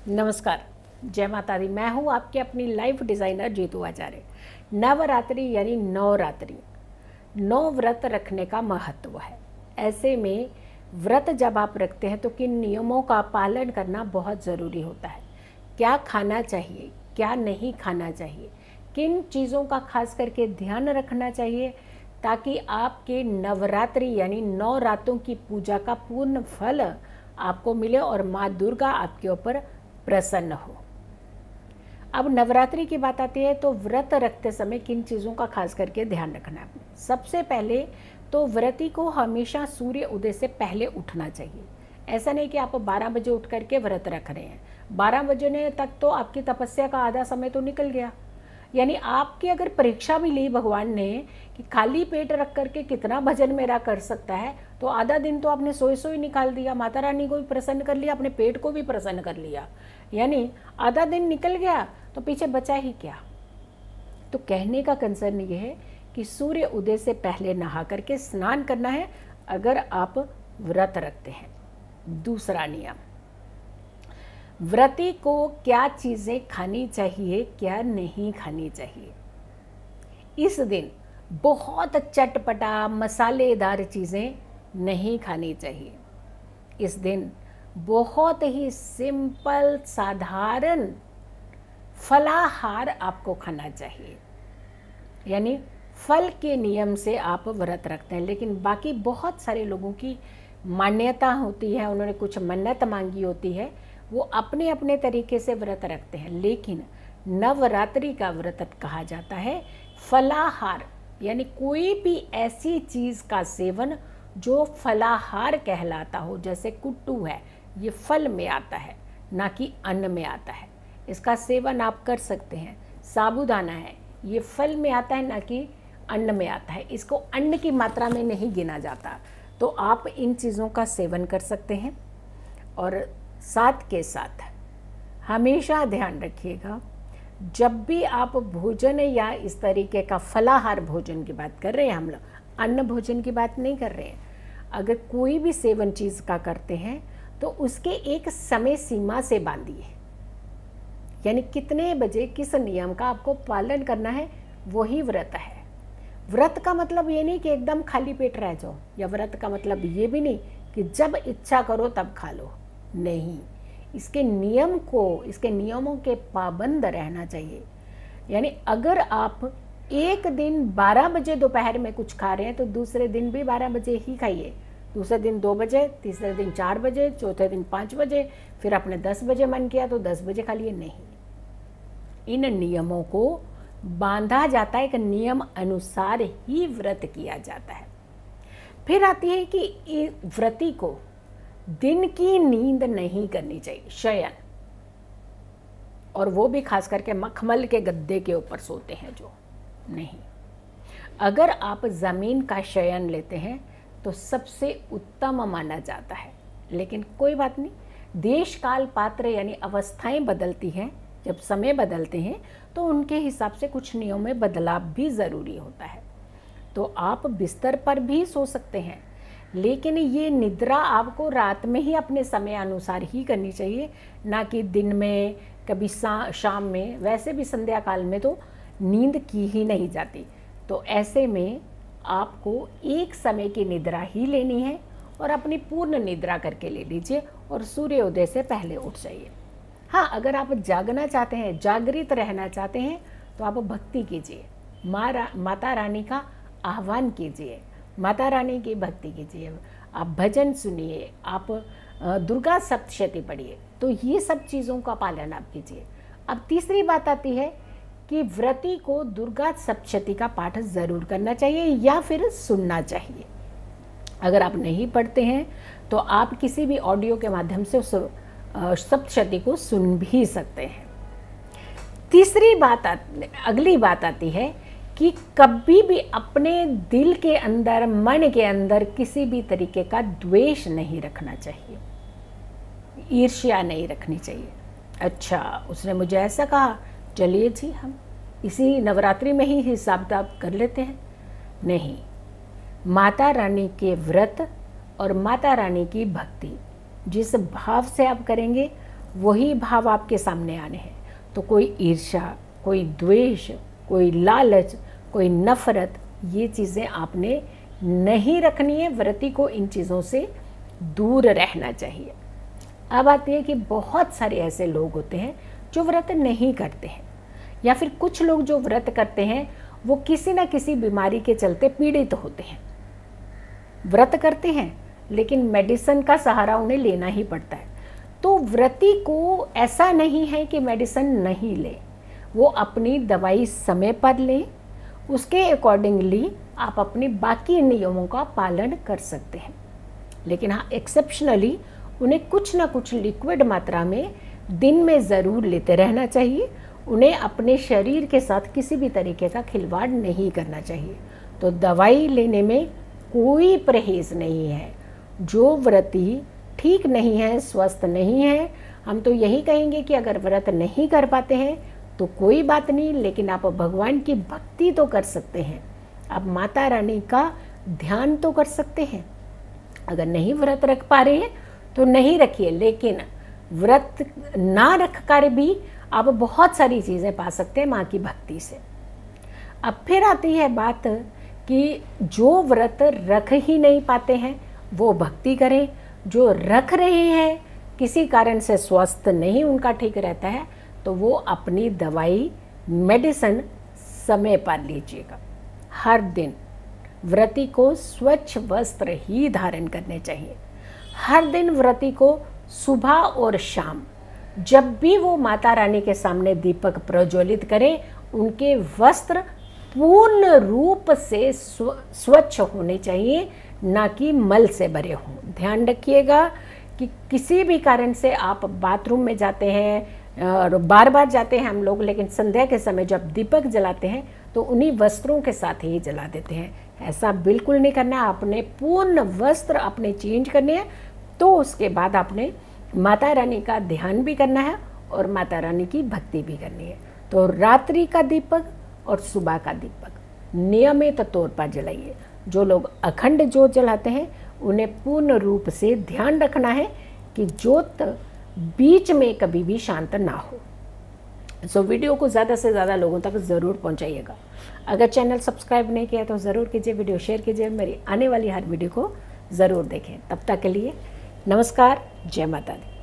नमस्कार, जय माता दी। मैं हूँ आपकी अपनी लाइफ डिज़ाइनर जीतू आचार्य। नवरात्रि यानी नवरात्रि, नौ व्रत रखने का महत्व है। ऐसे में व्रत जब आप रखते हैं तो किन नियमों का पालन करना बहुत ज़रूरी होता है। क्या खाना चाहिए, क्या नहीं खाना चाहिए, किन चीज़ों का खास करके ध्यान रखना चाहिए ताकि आपके नवरात्रि यानी 9 रातों की पूजा का पूर्ण फल आपको मिले और माँ दुर्गा आपके ऊपर प्रसन्न हो। अब नवरात्रि की बात आती है तो व्रत रखते समय किन चीज़ों का खास करके ध्यान रखना है। सबसे पहले तो व्रती को हमेशा सूर्य उदय से पहले उठना चाहिए। ऐसा नहीं कि आप 12 बजे उठ करके व्रत रख रहे हैं। 12 बजे तक तो आपकी तपस्या का आधा समय तो निकल गया। यानी आपकी अगर परीक्षा भी ली भगवान ने कि खाली पेट रख करके कितना भजन मेरा कर सकता है, तो आधा दिन तो आपने सोई सोई निकाल दिया। माता रानी को भी प्रसन्न कर लिया, अपने पेट को भी प्रसन्न कर लिया, यानी आधा दिन निकल गया, तो पीछे बचा ही क्या। तो कहने का कंसर्न ये है कि सूर्य उदय से पहले नहा करके स्नान करना है अगर आप व्रत रखते हैं। दूसरा नियम, व्रती को क्या चीज़ें खानी चाहिए, क्या नहीं खानी चाहिए। इस दिन बहुत चटपटा मसालेदार चीज़ें नहीं खानी चाहिए। इस दिन बहुत ही सिंपल साधारण फलाहार आपको खाना चाहिए। यानी फल के नियम से आप व्रत रखते हैं, लेकिन बाकी बहुत सारे लोगों की मान्यता होती है, उन्होंने कुछ मन्नत मांगी होती है, वो अपने अपने तरीके से व्रत रखते हैं। लेकिन नवरात्रि का व्रत कहा जाता है फलाहार, यानी कोई भी ऐसी चीज़ का सेवन जो फलाहार कहलाता हो। जैसे कुट्टू है, ये फल में आता है ना कि अन्न में आता है, इसका सेवन आप कर सकते हैं। साबूदाना है, ये फल में आता है ना कि अन्न में आता है, इसको अन्न की मात्रा में नहीं गिना जाता। तो आप इन चीज़ों का सेवन कर सकते हैं। और साथ के साथ हमेशा ध्यान रखिएगा, जब भी आप भोजन या इस तरीके का फलाहार भोजन की बात कर रहे हैं, हम लोग अन्न भोजन की बात नहीं कर रहे हैं। अगर कोई भी सेवन चीज़ का करते हैं तो उसके एक समय सीमा से बांधिए, यानी कितने बजे किस नियम का आपको पालन करना है, वही व्रत है। व्रत का मतलब ये नहीं कि एकदम खाली पेट रह जाओ, या व्रत का मतलब ये भी नहीं कि जब इच्छा करो तब खा लो। नहीं, इसके नियमों के पाबंद रहना चाहिए। यानी अगर आप एक दिन 12 बजे दोपहर में कुछ खा रहे हैं तो दूसरे दिन भी 12 बजे ही खाइए, दूसरे दिन 2 बजे, तीसरे दिन 4 बजे, चौथे दिन 5 बजे, फिर आपने 10 बजे मन किया तो 10 बजे खा लिए। नहीं, इन नियमों को बांधा जाता है, एक नियम अनुसार ही व्रत किया जाता है। फिर आती है कि व्रती को दिन की नींद नहीं करनी चाहिए, शयन, और वो भी खास करके मखमल के गद्दे के ऊपर सोते हैं जो नहीं। अगर आप ज़मीन का शयन लेते हैं तो सबसे उत्तम माना जाता है, लेकिन कोई बात नहीं, देश काल पात्र यानी अवस्थाएं बदलती हैं। जब समय बदलते हैं तो उनके हिसाब से कुछ नियमों में बदलाव भी ज़रूरी होता है। तो आप बिस्तर पर भी सो सकते हैं, लेकिन ये निद्रा आपको रात में ही अपने समय अनुसार ही करनी चाहिए, ना कि दिन में, कभी शाम में। वैसे भी संध्या काल में तो नींद की ही नहीं जाती। तो ऐसे में आपको एक समय की निद्रा ही लेनी है और अपनी पूर्ण निद्रा करके ले लीजिए और सूर्योदय से पहले उठ जाइए। हाँ, अगर आप जागना चाहते हैं, जागृत रहना चाहते हैं, तो आप भक्ति कीजिए, माता रानी का आह्वान कीजिए, माता रानी की भक्ति कीजिए, आप भजन सुनिए, आप दुर्गा सप्तशती पढ़िए। तो ये सब चीज़ों का पालन आप कीजिए। अब तीसरी बात आती है कि व्रती को दुर्गा सप्तशती का पाठ ज़रूर करना चाहिए या फिर सुनना चाहिए। अगर आप नहीं पढ़ते हैं तो आप किसी भी ऑडियो के माध्यम से उस सप्तशती को सुन भी सकते हैं। अगली बात आती है कि कभी भी अपने दिल के अंदर, मन के अंदर किसी भी तरीके का द्वेष नहीं रखना चाहिए, ईर्ष्या नहीं रखनी चाहिए। अच्छा, उसने मुझे ऐसा कहा, चलिए जी हम इसी नवरात्रि में ही हिसाब किताब कर लेते हैं। नहीं, माता रानी के व्रत और माता रानी की भक्ति जिस भाव से आप करेंगे वही भाव आपके सामने आने हैं। तो कोई ईर्ष्या, कोई द्वेष, कोई लालच, कोई नफरत, ये चीज़ें आपने नहीं रखनी है। व्रती को इन चीज़ों से दूर रहना चाहिए। अब आती है कि बहुत सारे ऐसे लोग होते हैं जो व्रत नहीं करते हैं, या फिर कुछ लोग जो व्रत करते हैं वो किसी न किसी बीमारी के चलते पीड़ित होते हैं। व्रत करते हैं लेकिन मेडिसिन का सहारा उन्हें लेना ही पड़ता है। तो व्रती को ऐसा नहीं है कि मेडिसिन नहीं ले, वो अपनी दवाई समय पर लें, उसके अकॉर्डिंगली आप अपने बाकी नियमों का पालन कर सकते हैं। लेकिन हाँ, एक्सेप्शनली उन्हें कुछ ना कुछ लिक्विड मात्रा में दिन में ज़रूर लेते रहना चाहिए। उन्हें अपने शरीर के साथ किसी भी तरीके का खिलवाड़ नहीं करना चाहिए। तो दवाई लेने में कोई परहेज़ नहीं है। जो व्रती ठीक नहीं है, स्वस्थ नहीं है, हम तो यही कहेंगे कि अगर व्रत नहीं कर पाते हैं तो कोई बात नहीं, लेकिन आप भगवान की भक्ति तो कर सकते हैं, आप माता रानी का ध्यान तो कर सकते हैं। अगर नहीं व्रत रख पा रहे हैं तो नहीं रखिए, लेकिन व्रत ना रख कर भी आप बहुत सारी चीज़ें पा सकते हैं माँ की भक्ति से। अब फिर आती है बात कि जो व्रत रख ही नहीं पाते हैं वो भक्ति करें, जो रख रहे हैं किसी कारण से स्वस्थ नहीं उनका ठीक रहता है तो वो अपनी दवाई मेडिसिन समय पर लीजिएगा। हर दिन व्रती को स्वच्छ वस्त्र ही धारण करने चाहिए। हर दिन व्रती को सुबह और शाम जब भी वो माता रानी के सामने दीपक प्रज्वलित करें, उनके वस्त्र पूर्ण रूप से स्वच्छ होने चाहिए, ना कि मल से भरे हों। ध्यान रखिएगा कि किसी भी कारण से आप बाथरूम में जाते हैं और बार बार जाते हैं हम लोग, लेकिन संध्या के समय जब दीपक जलाते हैं तो उन्हीं वस्त्रों के साथ ही जला देते हैं। ऐसा बिल्कुल नहीं करना है। आपने पूर्ण वस्त्र अपने चेंज करने हैं, तो उसके बाद आपने माता रानी का ध्यान भी करना है और माता रानी की भक्ति भी करनी है। तो रात्रि का दीपक और सुबह का दीपक नियमित तौर पर जलाइए। जो लोग अखंड ज्योत जलाते हैं उन्हें पूर्ण रूप से ध्यान रखना है कि ज्योत बीच में कभी भी शांत ना हो। सो वीडियो को ज़्यादा से ज़्यादा लोगों तक ज़रूर पहुंचाइएगा। अगर चैनल सब्सक्राइब नहीं किया तो ज़रूर कीजिए, वीडियो शेयर कीजिए, मेरी आने वाली हर वीडियो को ज़रूर देखें। तब तक के लिए नमस्कार, जय माता दी।